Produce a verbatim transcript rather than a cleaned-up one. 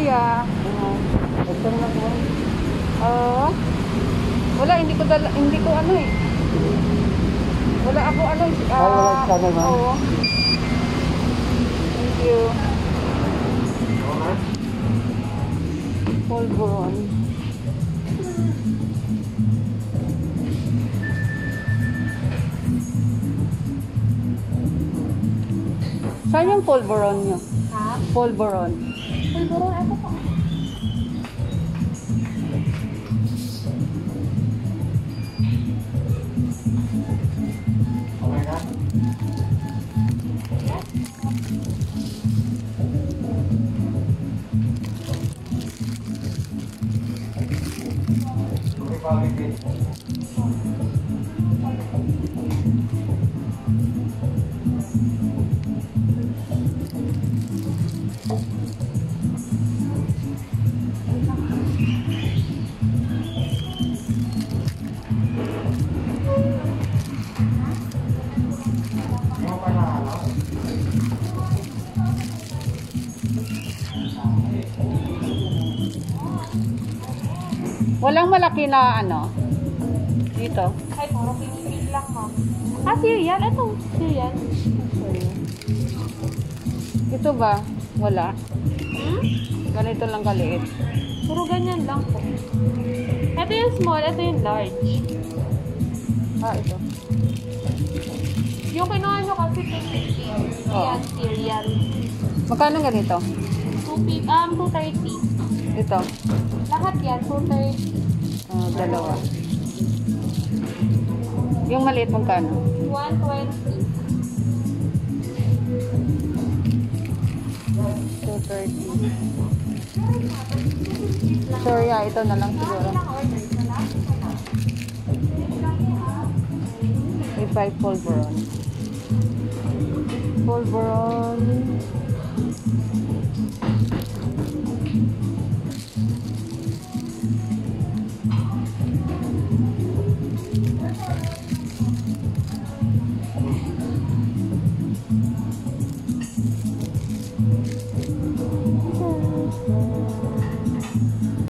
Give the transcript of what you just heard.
kuya. Ito na po. Oo. Wala, hindi ko dala, hindi ko ano eh. Wala ako ano eh. Ah, wala ka na, ma'am. Oo. Thank you. Fulboron. Saan yung fulboron nyo? Ha? Fulboron. Fulboron, ito po. Okay na? Okay, bakit? Walang malaki na ano. Dito. Ay, puro pinipig lang, ma'am. Ah, cereal. Ito, cereal. Ito ba? Wala. Hmm? Ganito lang kaliit. Puro ganyan lang po. Ito yung small, ito yung large. Ah, ito. Yung kinuha nyo kasi pinipig. Oo. Yan, cereal. Magkano ganito? two fifty, um, two thirty. Ito. Lahat yan, two thirty. Ah, dalawa. Yung maliit magkano? one twenty. two thirty. Sorry, ah, ito na lang siguro. May five fulboron. Fulboron.